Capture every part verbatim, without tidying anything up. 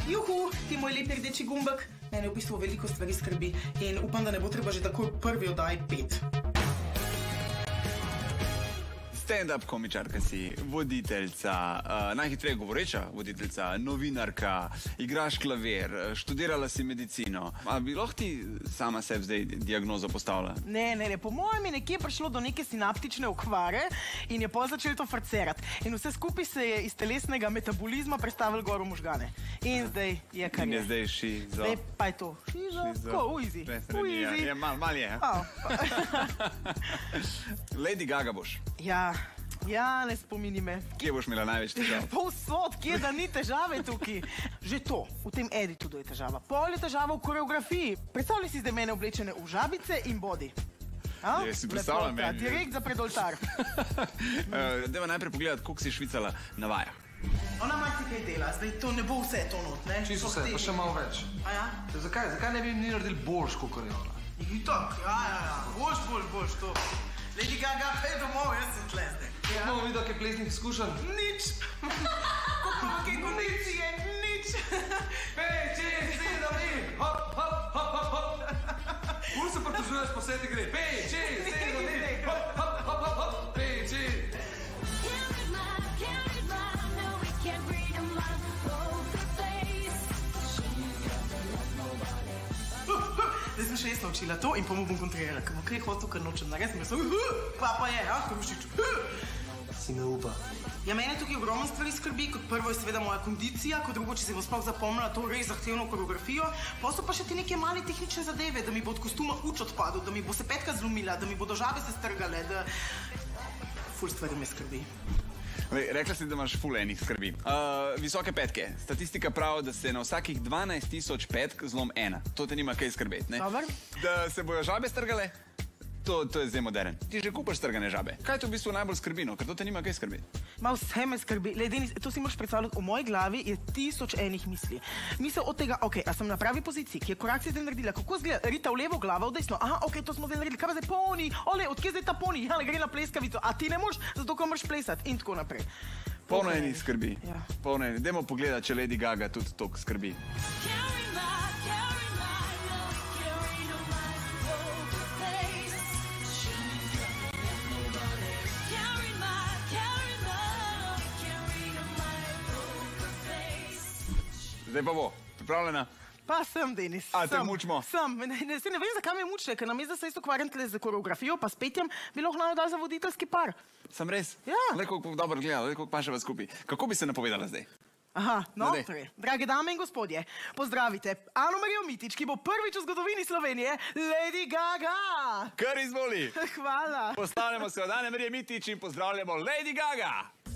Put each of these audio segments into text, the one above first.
Juhu, ti moj lepi rdeči gumbek. Mene v bistvu veliko stvari skrbi in upam, da ne bo treba že takoj prvi oddaj pet. Stand-up komičarka si, voditeljca, uh, najhitreje govoreča voditeljca, novinarka, igraš klavir, študirala si medicino. A bi lahko ti sama sebi zdaj diagnozo postavila? Ne, ne, ne. Po mojem je nekje prišlo do neke sinaptične okvare in je pol začelo to frcerati. In vse skupaj se je iz telesnega metabolizma prestavilo gor v možgane. In zdaj je kar je. In je zdaj šizo. Zdaj pa je to. Šizo. Ko, uizi. Uizi. Je, mal, mal je. Lady Gaga boš. Ja. Ja, ne spomini me. Kje boš imela največ težav? Povsod, kje da ni težave tukaj. Že to, v tem editudu je težava. Pol je težava v koreografiji. Predstavljaj si zdaj mene oblečene v žabice in body. Ja, si predstavljam meni. Direkt za pred oltar. Dajva najprej pogledati, koliko si švicala na vajah. Ona marsikaj dela, zdaj to ne bo vse to not, ne? Čisto vse, pa še malo več. A ja? Zakaj? Zakaj ne bi ni naredili boljš, kakor je ona? Itak, ja, ja, ja. Boljš, boljš, boljš, to. Lady Gaga, pej domov, jaz sem tle zdaj. Ja. Bomo videl, kaj plesnih izkušenj? Nič. Kako kaj kondicije? Nič. Pej, čez, sedem dni. Hop, hop, hop, hop, hop. Kul se pritožuješ po vse te gre. Pej, čez, sedem dni. Hop, hop, hop, hop, hop. Pej, čez. Zdaj sem še jaz naučila to in pa mu bom kontrirala, ker bo kaj hotel, ker nočem narediti. Sem jaz, kva pa je, ja, Hrušič. Si me upa. Ja, mene tukaj ogromno stvari skrbi. Kot prvo je seveda moja kondicija, kot drugo, če si bo sploh zapomnila to res zahtevno koreografijo. Pa so pa še te neke male tehnične zadeve, da mi bo od kostuma uč odpadel, da mi bo se petka zlomila, da mi bodo žabe se strgale, da... Ful stvari me skrbi. Rekla si, da imaš ful enih skrbi. Uh, visoke petke. Statistika pravi, da se na vsakih dvanajst tisoč petk zlom ena. To te nima kaj skrbeti, ne? Dobar. Da se bojo žabe strgale, to, to je zdaj modern. Ti že kupaš strgane žabe. Kaj to v bistvu najbolj skrbi, no? Ker to te nima kaj skrbeti. Ma vse me skrbi. Le, Denis, to si moraš predstavljati, v moji glavi je tisoč enih misli. Misel od tega, ok, a sem na pravi poziciji, ki je korak si zdaj naredila, kako zgleda, rita v levo, glava v desno, aha, ok, to smo zdaj naredili, kaj pa zdaj poni, ole, odkje zdaj ta poni, ja, gre na pleskavico, a ti ne moraš, zato ko moraš plesati in tako naprej. Polno enih skrbi. Ja. Polno enih. Dajmo pogledati, če Lady Gaga tudi toliko skrbi. Zdaj pa bo. Pripravljena? Pa sem, Denis. A, te mučimo? Sem. Ne, ne, ne vem, zakaj me mučite, ker namesto da se isto ukvarjam tle z koreografijo, pa s petjem, bi lahko naj dal za voditeljski par. Sem res? Ja. Le koliko dobro gleda, le koliko paševa skupaj. Kako bi se napovedala zdaj? Aha, no, torej, drage dame in gospodje, pozdravite Ano Marijo Mitić, ki bo prvič v zgodovini Slovenije Lady Gaga. Kar izvoli. Hvala. Postavljamo se od Ane Marije Mitić in pozdravljamo Lady Gaga.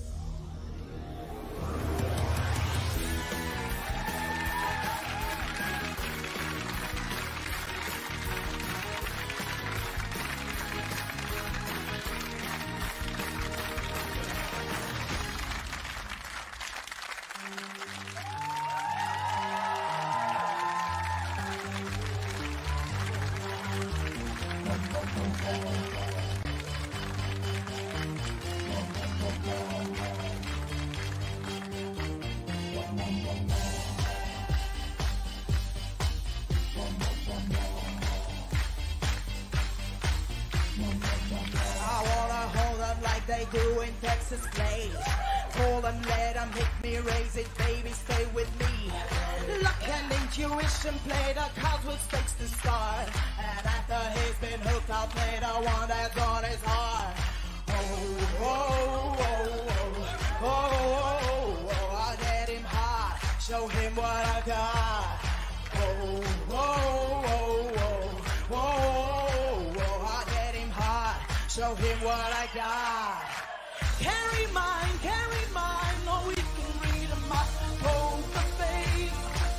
They do in Texas play. Call them, let them hit me, raise it, baby, stay with me. Luck and intuition play the cards with stakes to start. And after he's been hooked, I'll play the one that's on his heart. Oh, oh, oh, oh, oh, oh, oh, I'll get him hot, show him what I got. Oh, oh, oh, oh, oh, oh, oh, I'll get him hot, show him what I got. Carry mine, carry mine, no, we can read them my poker face.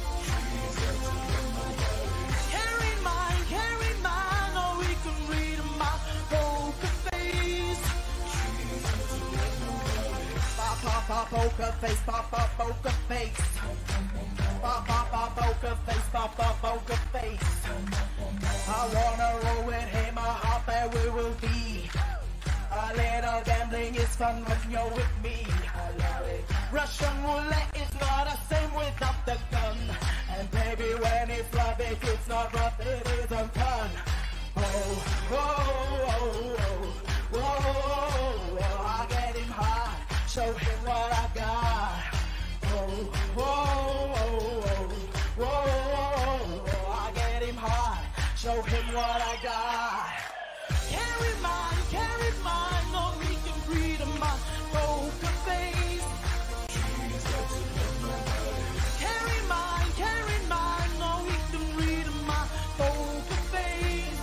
Carry mine, carry mine, no, we can read them my poker face. Pop, pop, pop, poker face, pop, pop, poker face. Pop, pop, pop, poker face, pop, pop, poker face. I wanna roll with him, a hop and we will be. A little gambling is fun when you're with me. Russian roulette is not the same without the gun. is love it, it's not rough, it isn't fun. Oh, oh, oh, oh, oh, oh, I get him high, show him what I got. Oh, oh, oh, oh, oh, oh, I get him high, show him what I got. Carry mine, carry mine, no he can freedom my poker face. Carry mine, carry mine, no he can read my poker face.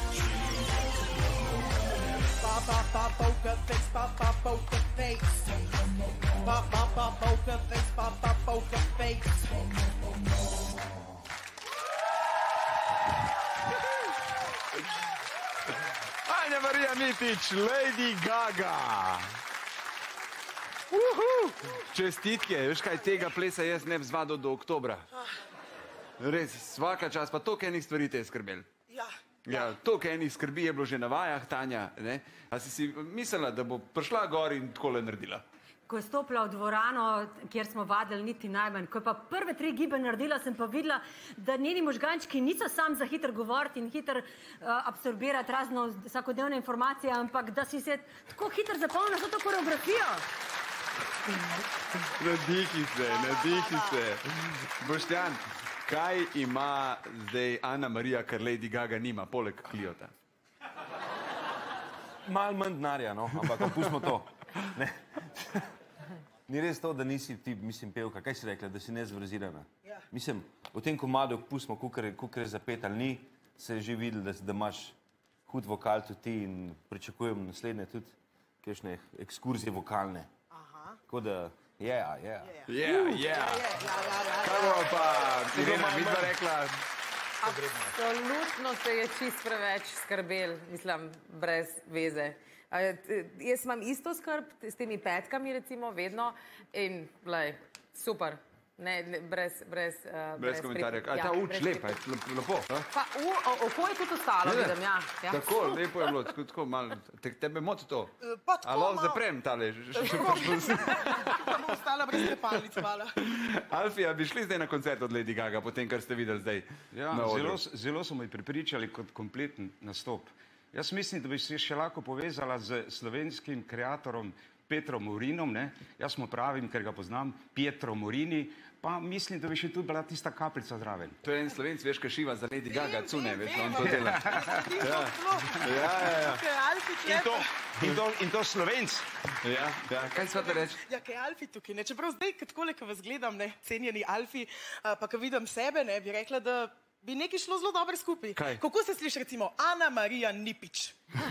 Ba ba ba poker face, ba ba poker face. Ba ba ba poker face, ba ba poker face. Anja Marija Mitić, Lady Gaga. Uhu. Čestitke, veš kaj, tega plesa jaz ne bi zvadil do oktobra. Res, svaka čas, pa toliko enih stvari te je skrbel. Ja. Ja, toliko enih skrbi je bilo že na vajah, Tanja, ne? A si si mislila, da bo prišla gor in takole naredila? Ko je stopila v dvorano, kjer smo vadili niti najmanj, ko je pa prve tri gibe naredila, sem pa videla, da njeni možgančki niso sam za hiter govoriti in hiter uh, absorbirati razno vsakodnevne informacije, ampak da si se tako hiter zapomnila za to koreografijo. Nadihi se, nadihi se. Boštjan, kaj ima zdaj Ana Marija, kar Lady Gaga nima, poleg Kliota? Mal manj denarja, no, ampak pustimo to. Ne. Ni res to, da nisi ti, mislim, pevka. Kaj si rekla, da si nezvrzirana? Ja. Mislim, v tem komadu, pustimo, kukor je zapet ali ni, se je že videl, da, da imaš hud vokal tudi ti in pričakujem naslednje tudi kakšne ekskurzije vokalne. Aha. Tako da, yeah, yeah. Ja, ja. Kaj bo pa, Irena, vidva rekla? Absolutno se je čist preveč skrbel, mislim, brez veze. A, jaz imam isto skrb s temi petkami, recimo, vedno in, glej, super. Ne, ne, brez, brez, uh, Brez komentarja. A ta uč lepa, je lepo. Pa u, o, oko je tudi ostalo, vidim, ja. ja. Tako, lepo je bilo, tako, tako malo. Te, tebe moti to? Pa tako A lahko malo. zaprem tale? Pa bom ostala brez trepalnic, hvala. Alfija, bi šli zdaj na koncert od Lady Gaga, potem, kar ste videli zdaj Ja, na odru? zelo, zelo so me pripričali kot kompleten nastop. Jaz mislim, da bi se še lahko povezala z slovenskim kreatorom Petrom Morinom, ne? Jaz mu pravim, ker ga poznam, Pietro Morini, pa mislim, da bi še tudi bila tista kapljica zraven. To je en Slovenc, veš, kaj šiva za Lady Gaga, cune, veš, vem, on to vem. dela. Ja, ja, ja. Kaj Alfi In to, tukaj? in to, in to Slovenc. Ja, ja. Kaj sva te reči? Ja, kaj Alfi tukaj, ne? Čeprav zdaj, takole, ko vas gledam, ne, cenjeni Alfi, a, pa ko vidim sebe, ne, bi rekla, da bi nekaj šlo zelo dobro skupaj. Kaj? Kako se sliši, recimo, Ana Marija Nipič?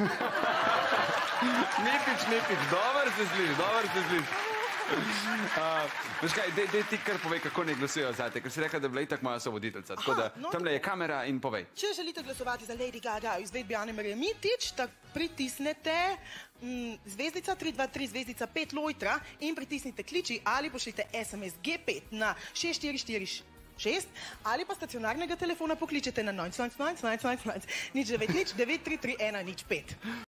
Nipič, nipič, dober se sliši, dober se sliši. Uh, veš kaj, dej, dej ti kar povej, kako ne glasujejo zate, ker si rekla, da je bila itak moja sovoditeljca. Tako da, no, tamle je kamera in povej. Če želite glasovati za Lady Gaga v izvedbi Ane Marije Mitić, tak pritisnete mm, zvezdica tri dva tri zvezdica pet lojtra in pritisnite kliči ali pošljite es em es ge pet na šest štiri štiri šest ali pa stacionarnega telefona pokličete na nič nič nič nič nič nič nič devet nič devet tri tri ena nič pet.